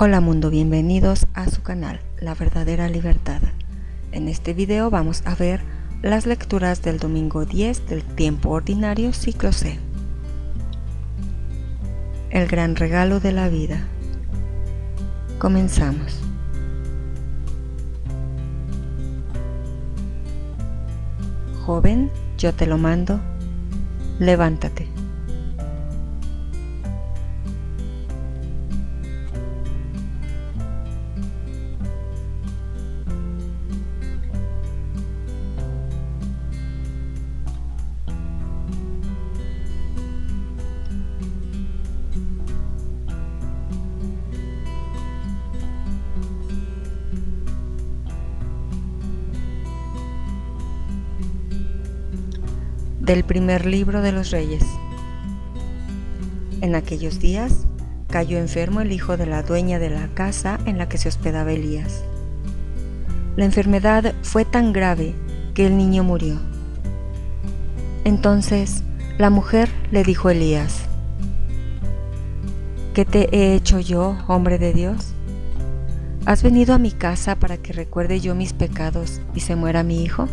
Hola mundo, bienvenidos a su canal, La Verdadera Libertad. En este video vamos a ver las lecturas del domingo 10 del tiempo ordinario ciclo C. El gran regalo de la vida. Comenzamos. Joven, yo te lo mando, levántate. Del primer libro de los Reyes. En aquellos días cayó enfermo el hijo de la dueña de la casa en la que se hospedaba Elías. La enfermedad fue tan grave que el niño murió. Entonces la mujer le dijo a Elías: ¿Qué te he hecho yo, hombre de Dios? ¿Has venido a mi casa para que recuerde yo mis pecados y se muera mi hijo?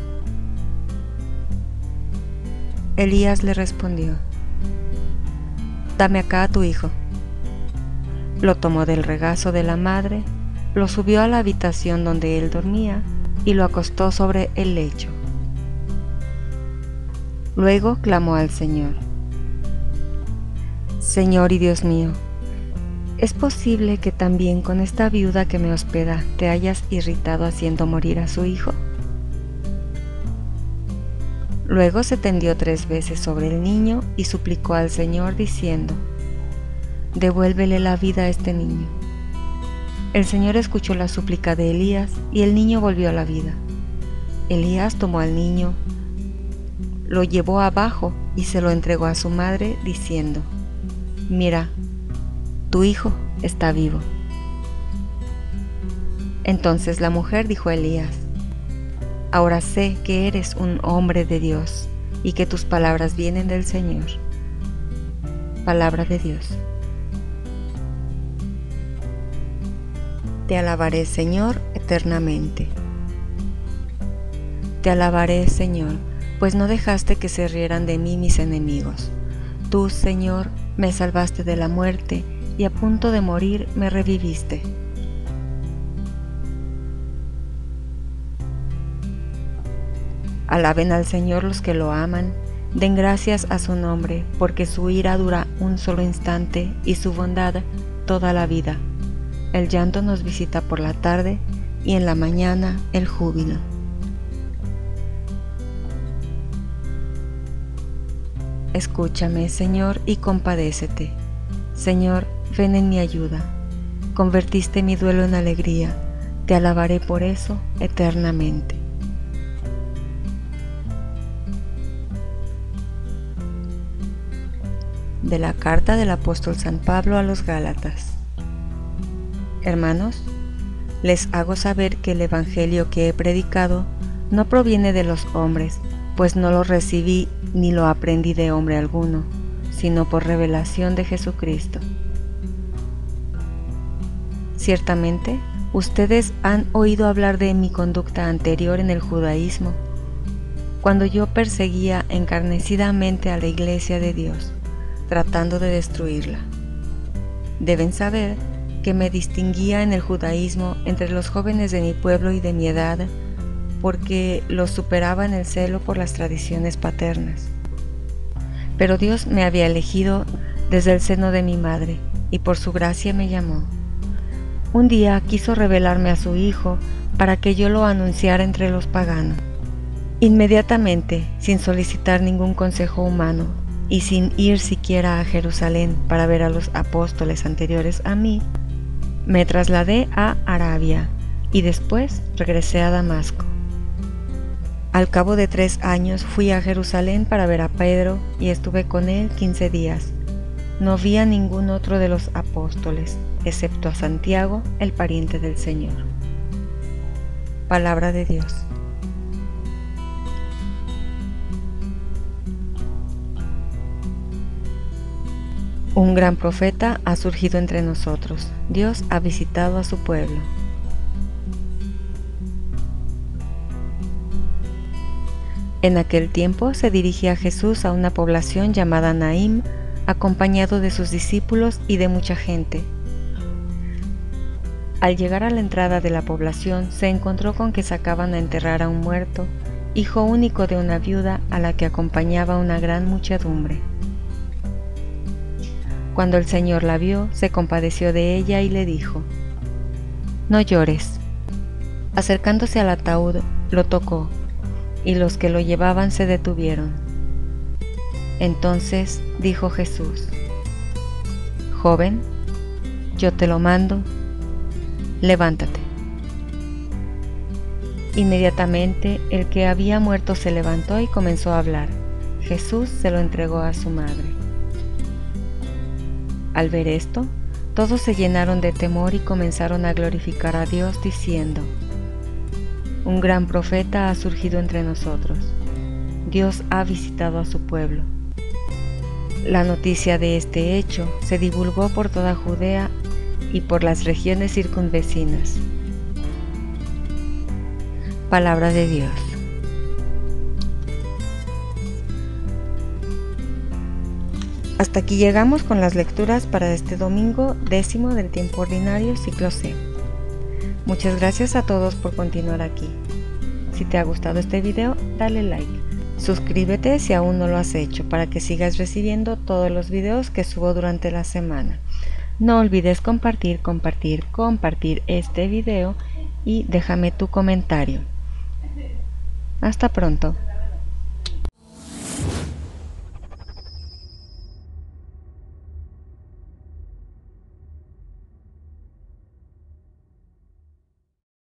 Elías le respondió: Dame acá a tu hijo. Lo tomó del regazo de la madre, lo subió a la habitación donde él dormía y lo acostó sobre el lecho. Luego clamó al Señor: Señor y Dios mío, ¿es posible que también con esta viuda que me hospeda te hayas irritado haciendo morir a su hijo? Luego se tendió 3 veces sobre el niño y suplicó al Señor diciendo: Devuélvele la vida a este niño. El Señor escuchó la súplica de Elías y el niño volvió a la vida. Elías tomó al niño, lo llevó abajo y se lo entregó a su madre diciendo: Mira, tu hijo está vivo. Entonces la mujer dijo a Elías: Ahora sé que eres un hombre de Dios y que tus palabras vienen del Señor. Palabra de Dios. Te alabaré, Señor, eternamente. Te alabaré, Señor, pues no dejaste que se rieran de mí mis enemigos. Tú, Señor, me salvaste de la muerte y a punto de morir me reviviste. Alaben al Señor los que lo aman, den gracias a su nombre, porque su ira dura un solo instante y su bondad toda la vida. El llanto nos visita por la tarde y en la mañana el júbilo. Escúchame, Señor, y compadécete. Señor, ven en mi ayuda. Convertiste mi duelo en alegría, te alabaré por eso eternamente. De la carta del apóstol San Pablo a los Gálatas. Hermanos, les hago saber que el evangelio que he predicado no proviene de los hombres, pues no lo recibí ni lo aprendí de hombre alguno, sino por revelación de Jesucristo. Ciertamente, ustedes han oído hablar de mi conducta anterior en el judaísmo, cuando yo perseguía encarnecidamente a la iglesia de Dios, tratando de destruirla. Deben saber que me distinguía en el judaísmo entre los jóvenes de mi pueblo y de mi edad, porque los superaba en el celo por las tradiciones paternas. Pero Dios me había elegido desde el seno de mi madre, y por su gracia me llamó. Un día quiso revelarme a su Hijo para que yo lo anunciara entre los paganos. Inmediatamente, sin solicitar ningún consejo humano, y sin ir siquiera a Jerusalén para ver a los apóstoles anteriores a mí, me trasladé a Arabia y después regresé a Damasco. Al cabo de 3 años fui a Jerusalén para ver a Pedro y estuve con él 15 días. No vi a ningún otro de los apóstoles, excepto a Santiago, el pariente del Señor. Palabra de Dios. Un gran profeta ha surgido entre nosotros. Dios ha visitado a su pueblo. En aquel tiempo se dirigía Jesús a una población llamada Naim, acompañado de sus discípulos y de mucha gente. Al llegar a la entrada de la población, se encontró con que sacaban a enterrar a un muerto, hijo único de una viuda a la que acompañaba una gran muchedumbre. Cuando el Señor la vio, se compadeció de ella y le dijo: «No llores». Acercándose al ataúd, lo tocó, y los que lo llevaban se detuvieron. Entonces dijo Jesús: «Joven, yo te lo mando, levántate». Inmediatamente el que había muerto se levantó y comenzó a hablar. Jesús se lo entregó a su madre. Al ver esto, todos se llenaron de temor y comenzaron a glorificar a Dios diciendo: «Un gran profeta ha surgido entre nosotros. Dios ha visitado a su pueblo». La noticia de este hecho se divulgó por toda Judea y por las regiones circunvecinas. Palabra de Dios. Hasta aquí llegamos con las lecturas para este domingo 10º del tiempo ordinario, ciclo C. Muchas gracias a todos por continuar aquí. Si te ha gustado este video, dale like. Suscríbete si aún no lo has hecho para que sigas recibiendo todos los videos que subo durante la semana. No olvides compartir este video y déjame tu comentario. Hasta pronto.